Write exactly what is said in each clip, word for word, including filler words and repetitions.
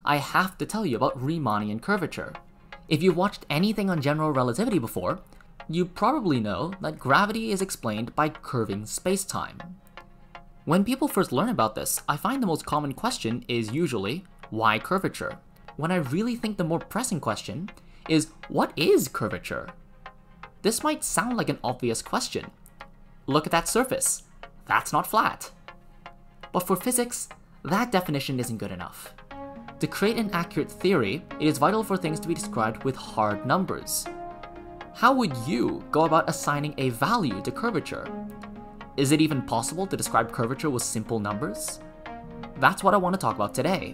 I have to tell you about Riemannian curvature. If you've watched anything on General Relativity before, you probably know that gravity is explained by curving spacetime. When people first learn about this, I find the most common question is usually, why curvature? When I really think the more pressing question is, what is curvature? This might sound like an obvious question. Look at that surface. That's not flat. But for physics, that definition isn't good enough. To create an accurate theory, it is vital for things to be described with hard numbers. How would you go about assigning a value to curvature? Is it even possible to describe curvature with simple numbers? That's what I want to talk about today.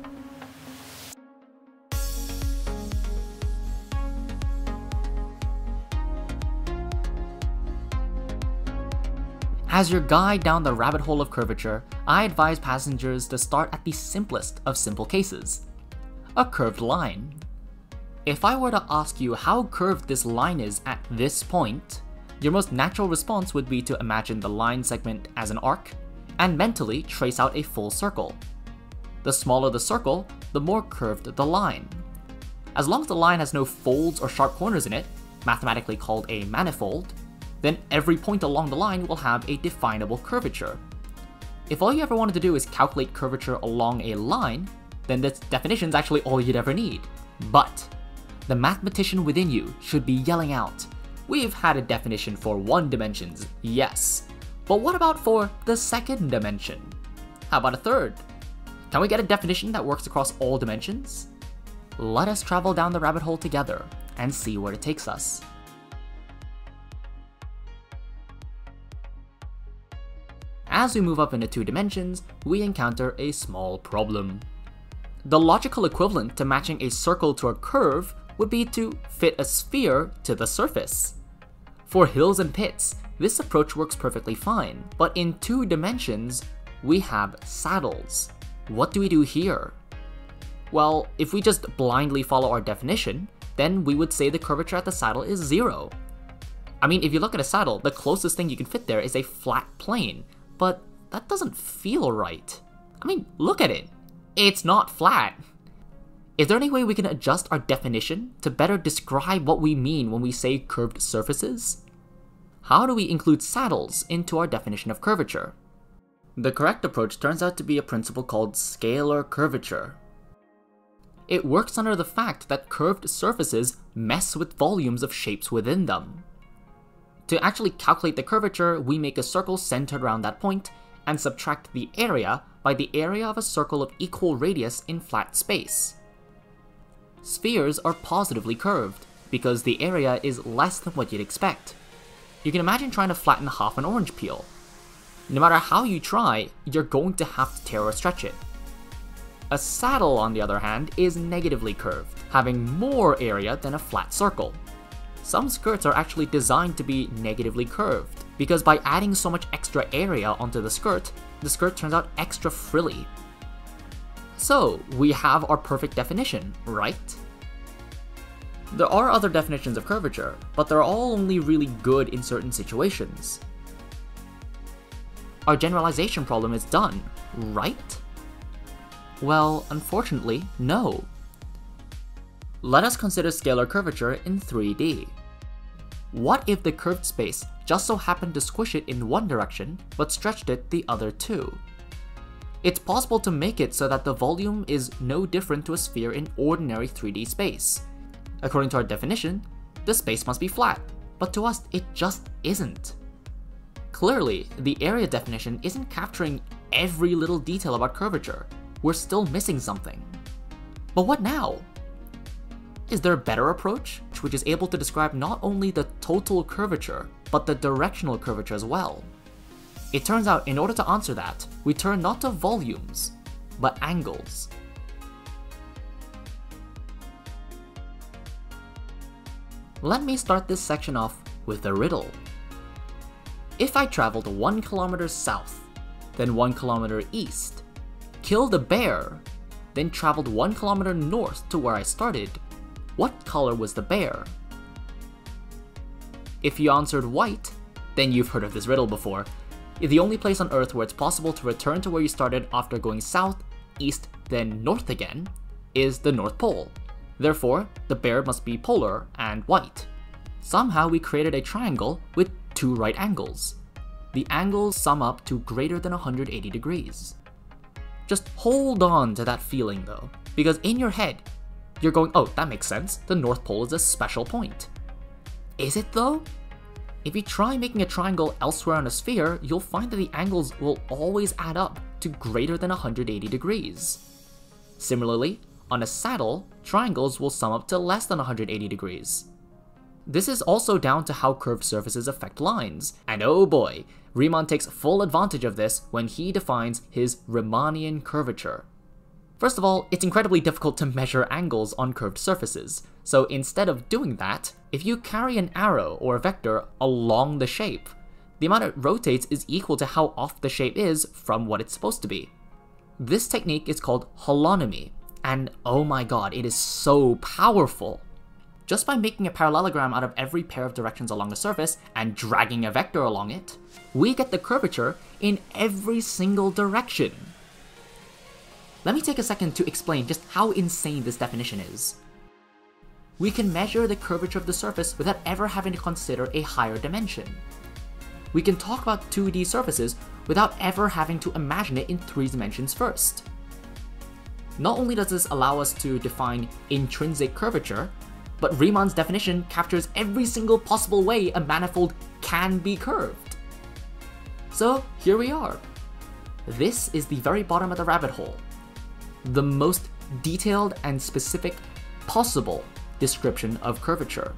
As your guide down the rabbit hole of curvature, I advise passengers to start at the simplest of simple cases, a curved line. If I were to ask you how curved this line is at this point, your most natural response would be to imagine the line segment as an arc, and mentally trace out a full circle. The smaller the circle, the more curved the line. As long as the line has no folds or sharp corners in it, mathematically called a manifold, then every point along the line will have a definable curvature. If all you ever wanted to do is calculate curvature along a line, then this definition is actually all you'd ever need. But the mathematician within you should be yelling out, we've had a definition for one dimensions, yes, but what about for the second dimension? How about a third? Can we get a definition that works across all dimensions? Let us travel down the rabbit hole together and see where it takes us. As we move up into two dimensions, we encounter a small problem. The logical equivalent to matching a circle to a curve would be to fit a sphere to the surface. For hills and pits, this approach works perfectly fine, but in two dimensions, we have saddles. What do we do here? Well, if we just blindly follow our definition, then we would say the curvature at the saddle is zero. I mean, if you look at a saddle, the closest thing you can fit there is a flat plane, but that doesn't feel right. I mean, look at it. It's not flat. Is there any way we can adjust our definition to better describe what we mean when we say curved surfaces? How do we include saddles into our definition of curvature? The correct approach turns out to be a principle called scalar curvature. It works under the fact that curved surfaces mess with volumes of shapes within them. To actually calculate the curvature, we make a circle centered around that point and subtract the area by the area of a circle of equal radius in flat space. Spheres are positively curved because the area is less than what you'd expect. You can imagine trying to flatten half an orange peel. No matter how you try, you're going to have to tear or stretch it. A saddle, on the other hand, is negatively curved, having more area than a flat circle. Some skirts are actually designed to be negatively curved, because by adding so much extra area onto the skirt, the skirt turns out extra frilly. So, we have our perfect definition, right? There are other definitions of curvature, but they're all only really good in certain situations. Our generalization problem is done, right? Well, unfortunately, no. Let us consider scalar curvature in three D. What if the curved space just so happened to squish it in one direction, but stretched it the other two? It's possible to make it so that the volume is no different to a sphere in ordinary three D space. According to our definition, the space must be flat, but to us it just isn't. Clearly, the area definition isn't capturing every little detail about curvature. We're still missing something. But what now? Is there a better approach, which is able to describe not only the total curvature, but the directional curvature as well? It turns out in order to answer that, we turn not to volumes, but angles. Let me start this section off with a riddle. If I traveled one kilometer south, then one kilometer east, killed a bear, then traveled one kilometer north to where I started, what color was the bear? If you answered white, then you've heard of this riddle before. The only place on Earth where it's possible to return to where you started after going south, east, then north again is the North Pole. Therefore, the bear must be polar and white. Somehow we created a triangle with two right angles. The angles sum up to greater than one hundred eighty degrees. Just hold on to that feeling though, because in your head, you're going, oh, that makes sense, the North Pole is a special point. Is it though? If you try making a triangle elsewhere on a sphere, you'll find that the angles will always add up to greater than one hundred eighty degrees. Similarly, on a saddle, triangles will sum up to less than one hundred eighty degrees. This is also down to how curved surfaces affect lines, and oh boy, Riemann takes full advantage of this when he defines his Riemannian curvature. First of all, it's incredibly difficult to measure angles on curved surfaces, so instead of doing that, if you carry an arrow or a vector along the shape, the amount it rotates is equal to how off the shape is from what it's supposed to be. This technique is called holonomy, and oh my god, it is so powerful. Just by making a parallelogram out of every pair of directions along a surface and dragging a vector along it, we get the curvature in every single direction. Let me take a second to explain just how insane this definition is. We can measure the curvature of the surface without ever having to consider a higher dimension. We can talk about two D surfaces without ever having to imagine it in three dimensions first. Not only does this allow us to define intrinsic curvature, but Riemann's definition captures every single possible way a manifold can be curved. So here we are. This is the very bottom of the rabbit hole. The most detailed and specific possible description of curvature.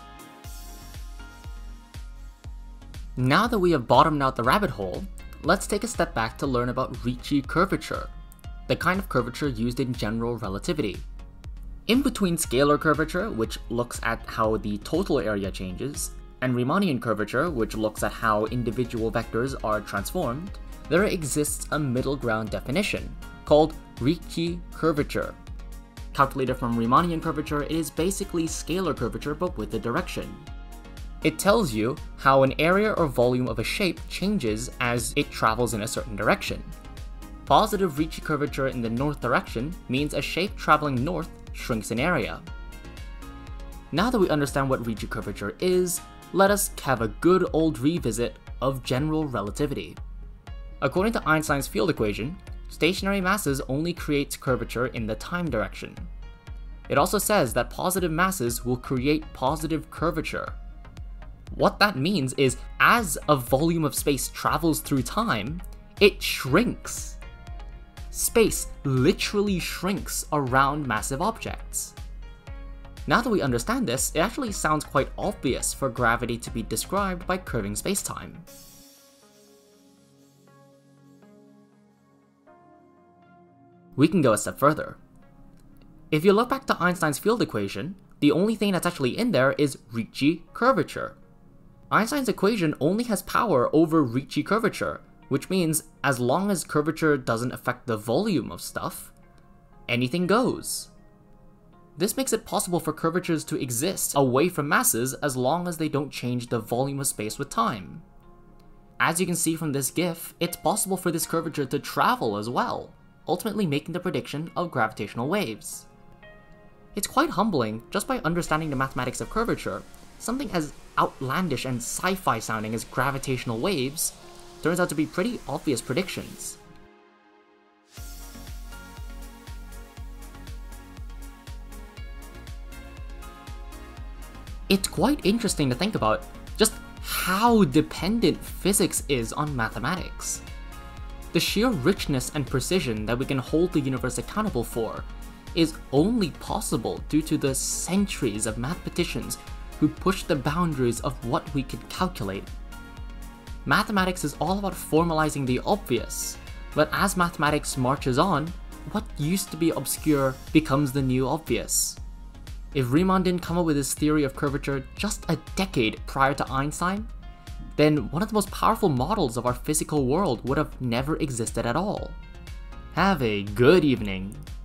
Now that we have bottomed out the rabbit hole, let's take a step back to learn about Ricci curvature, the kind of curvature used in general relativity. In between scalar curvature, which looks at how the total area changes, and Riemannian curvature, which looks at how individual vectors are transformed, there exists a middle ground definition, called Ricci curvature. Calculated from Riemannian curvature, it is basically scalar curvature but with a direction. It tells you how an area or volume of a shape changes as it travels in a certain direction. Positive Ricci curvature in the north direction means a shape traveling north shrinks in area. Now that we understand what Ricci curvature is, let us have a good old revisit of general relativity. According to Einstein's field equation, stationary masses only create curvature in the time direction. It also says that positive masses will create positive curvature. What that means is, as a volume of space travels through time, it shrinks. Space literally shrinks around massive objects. Now that we understand this, it actually sounds quite obvious for gravity to be described by curving spacetime. We can go a step further. If you look back to Einstein's field equation, the only thing that's actually in there is Ricci curvature. Einstein's equation only has power over Ricci curvature, which means as long as curvature doesn't affect the volume of stuff, anything goes. This makes it possible for curvatures to exist away from masses as long as they don't change the volume of space with time. As you can see from this GIF, it's possible for this curvature to travel as well, ultimately making the prediction of gravitational waves. It's quite humbling, just by understanding the mathematics of curvature, something as outlandish and sci-fi sounding as gravitational waves turns out to be pretty obvious predictions. It's quite interesting to think about just how dependent physics is on mathematics. The sheer richness and precision that we can hold the universe accountable for is only possible due to the centuries of mathematicians who pushed the boundaries of what we could calculate. Mathematics is all about formalizing the obvious, but as mathematics marches on, what used to be obscure becomes the new obvious. If Riemann didn't come up with his theory of curvature just a decade prior to Einstein, then one of the most powerful models of our physical world would have never existed at all. Have a good evening.